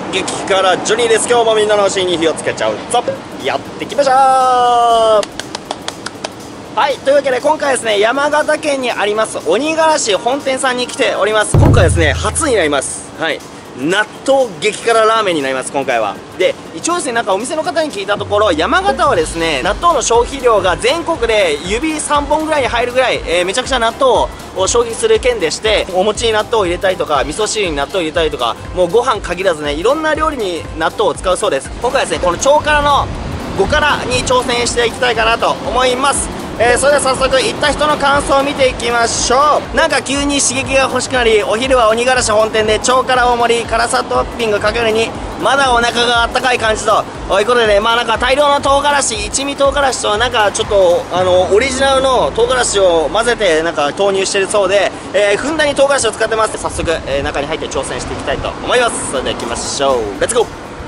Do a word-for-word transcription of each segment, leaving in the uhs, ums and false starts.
激辛ジョニーです。今日もみんなの足に火をつけちゃうぞ。やってきました。はい、というわけで今回ですね、山形県にあります鬼辛子本店さんに来ております。今回ですね、初になります。はい、納豆激辛ラーメンになります。今回はで、一応ですね、なんかお店の方に聞いたところ、山形はですね、納豆の消費量が全国で指さんぼんぐらいに入るぐらい、えー、めちゃくちゃ納豆を消費する県でして、お餅に納豆を入れたりとか、味噌汁に納豆を入れたりとか、もうご飯限らずね、いろんな料理に納豆を使うそうです。今回はですね、この超辛のご辛に挑戦していきたいかなと思います。えー、それでは早速行った人の感想を見ていきましょう。なんか急に刺激が欲しくなり、お昼は鬼辛子本店で超辛大盛り辛さトッピングかけるにまだお腹があったかい感じということでね、まあなんか大量の唐辛子、一味唐辛子となんかちょっとあのオリジナルの唐辛子を混ぜてなんか投入してるそうで、えー、ふんだんに唐辛子を使ってます。早速、えー、中に入って挑戦していきたいと思います。それでは行きましょう。レッツゴー。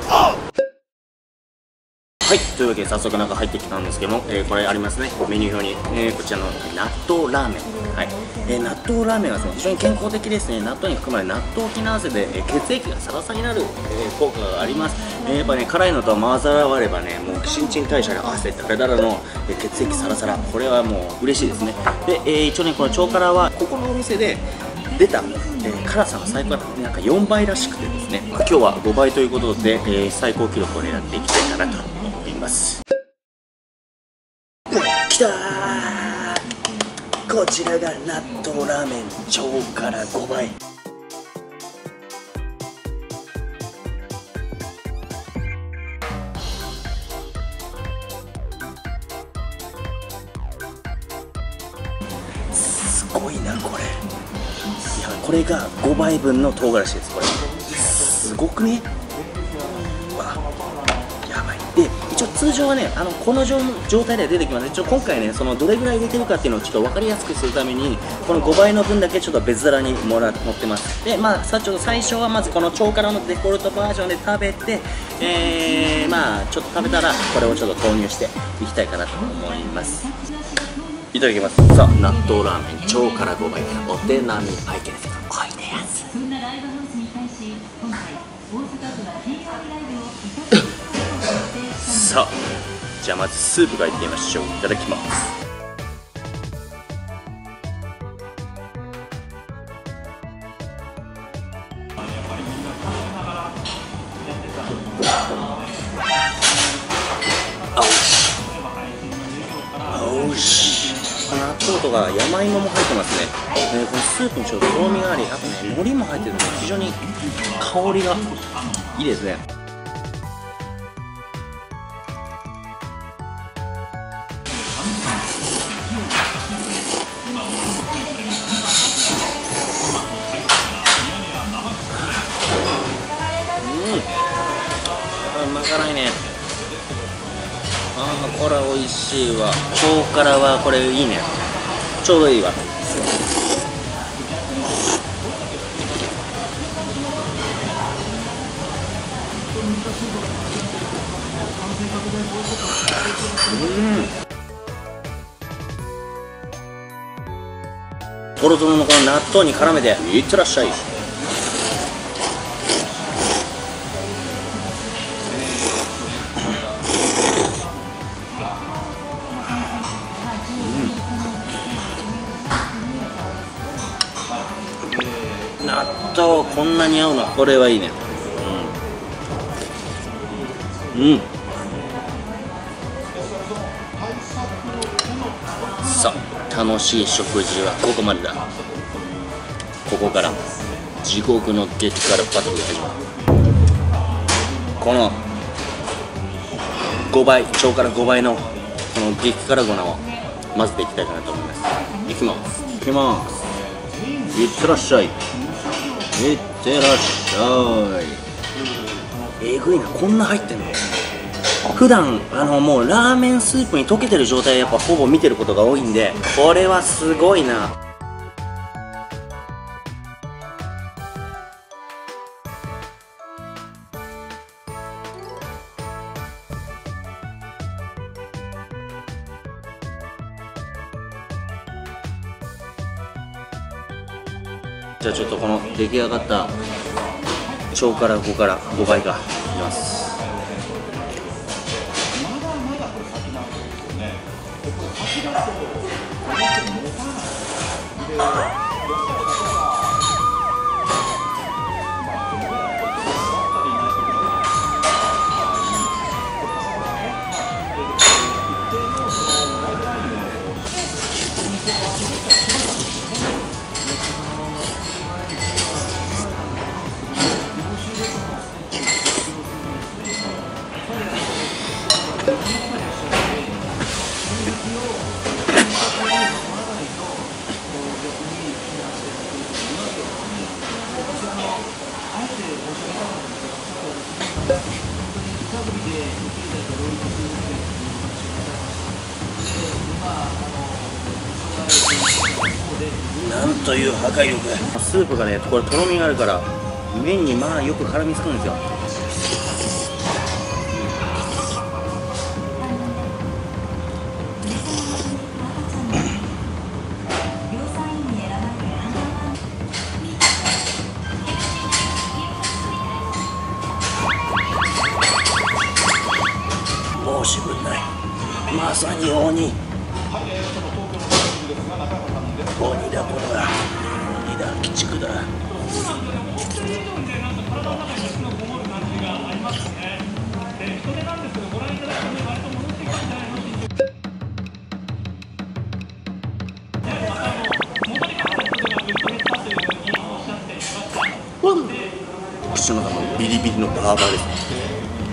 はい、というわけで早速中入ってきたんですけども、えー、これありますね、メニュー表に、えー、こちらの納豆ラーメン、はい、えー、納豆ラーメンはですね、非常に健康的ですね。納豆に含まれる納豆キナーゼで、えー、血液がサラサラになる、えー、効果があります。えー、やっぱね、辛いのと混ざらわればね、もう新陳代謝が汗だらだらの、えー、血液サラサラ、これはもう嬉しいですね。で、えー、一応ね、この超辛はここのお店で出た、えー、辛さの最高がなんかよんばいらしくてですね、まあ、今日はごばいということで、えー、最高記録を狙っていきたいかなと思っています。きたー、こちらが納豆ラーメン超辛ごばい。すごいなこれ。いや、これがごばいぶんの唐辛子です。これすごくね。わ、やばい。で、一応通常はね、あのこの状態で出てきます。一応今回ね、そのどれぐらい入れてるかっていうのをちょっと分かりやすくするために、このごばいの分だけちょっと別皿にもら持ってます。で、まあさ、ちょっと最初はまずこの超辛のデフォルトバージョンで食べて、えー、まあちょっと食べたらこれをちょっと投入していきたいかなと思います。いただきます。さあ、納豆ラーメン超辛ごばい、お手並み拝見です。おいでやす。さあ、じゃあまずスープからいってみましょう。いただきます。おいしい。納豆とか山芋も入ってますね。えー、このスープにちょっととろみがあり、あとね、海苔も入ってるので非常に香りがいいですね。うん、うま辛いね。あー、これ美味しいわ。超辛はこれいいね。ちょうどいいわ。うん、トロトロのこの納豆に絡めていってらっしゃい。納豆こんなに合うの、これはいいね。うん、うん、さあ、楽しい食事はここまでだ。ここから地獄の激辛バトルが始まる。このごばい、超辛ごばいのこの激辛粉を混ぜていきたいかなと思います。いきますいきます。いってらっしゃい、いってらっしゃい。えぐいな、こんな入ってんの。普段あのもうラーメンスープに溶けてる状態でやっぱほぼ見てることが多いんで、これはすごいな。じゃあちょっとこの出来上がった超辛ごからごばいかいきます。なんという破壊力。スープがね、これとろみがあるから麺にまあよく絡みつくんですよ。申し分ない。まさに鬼。鬼だこれは。鬼だ、鬼畜だ。口の中のビリビリのバーバーですね。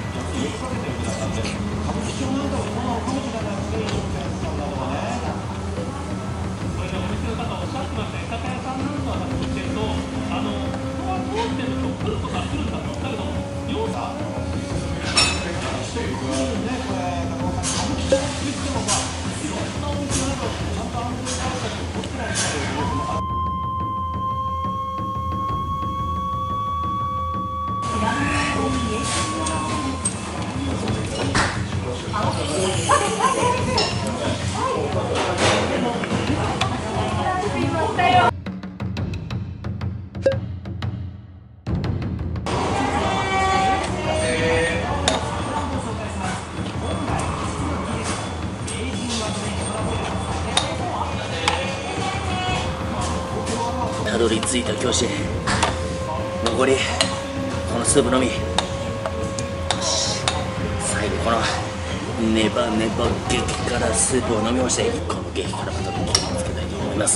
たどり着いた教師、残りこのスープのみ。よし、最後このネバネバ激辛スープを飲み干して、この激辛バトルに気をつけたいと思います。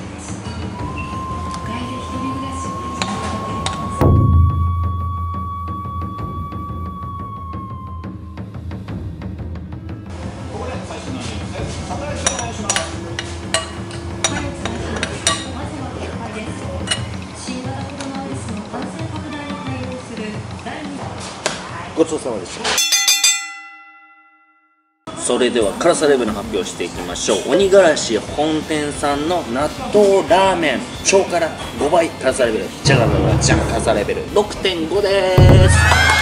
ごちそうさまでした。それでは辛さレベルの発表していきましょう。鬼がらし本店さんの納豆ラーメン超辛ごばい辛さレベル、じゃがババじゃん辛さレベル ろくてんご です。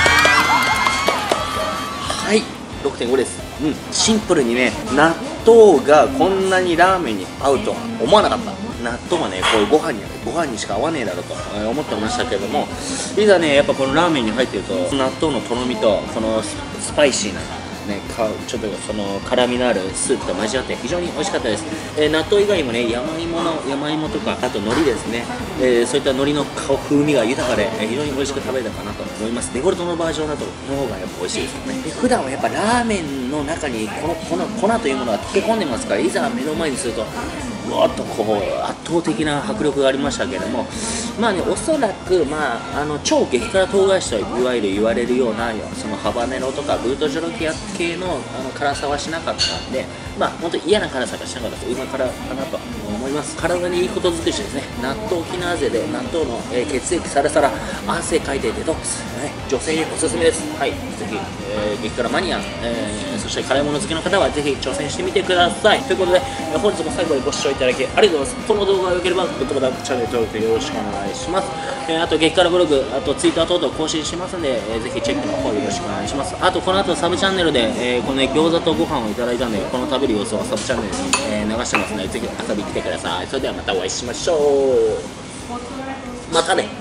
はい、ろくてんごです。うん、シンプルにね、納豆がこんなにラーメンに合うとは思わなかった。納豆はね、こういうご飯にご飯にしか合わねえだろうと思ってましたけれども、いざね、やっぱこのラーメンに入ってると納豆のとろみとこのスパイシーなね、かちょっとその辛みのあるスープと交わって非常に美味しかったです。えー、納豆以外にもね、山芋の山芋とか、あと海苔ですね、えー、そういった海苔の風味が豊かで、えー、非常に美味しく食べれたかなと思います。デフォルトのバージョンだとの方がやっぱ美味しいですよね。で普段はやっぱラーメンの中にこのこの粉というものが溶け込んでますから、いざ目の前にするとうわっとこう圧倒的な迫力がありましたけれども、まあね、おそらく、まあ、あの超激辛唐辛子といわゆる言われるようなそのハバネロとかブートジョロキア系のあの辛さはしなかったんで、まあ本当に嫌な辛さがしなかったです。うま辛かなと思います。体にいいこと尽くしですね。納豆キナーゼで納豆の、えー、血液サラサラ、汗かいてデトックス、ね、女性におすすめです。はい、ぜひ、えー、激辛マニア、えー、そして辛いもの好きの方はぜひ挑戦してみてください。ということで、本日も最後までご視聴いただきありがとうございます。この動画が良ければグッドボタン、チャンネル登録よろしくお願いします。えー、あと激辛ブログ、あとツイッター等々更新しますので、えー、ぜひチェックの方よろしくお願いします。あとこの後サブチャンネルで、えー、この、ね、餃子とご飯をいただいたんで、この食べる様子をサブチャンネルに、えー、流してますので、ぜひ遊びに来てください。それではまたお会いしましょう。またね。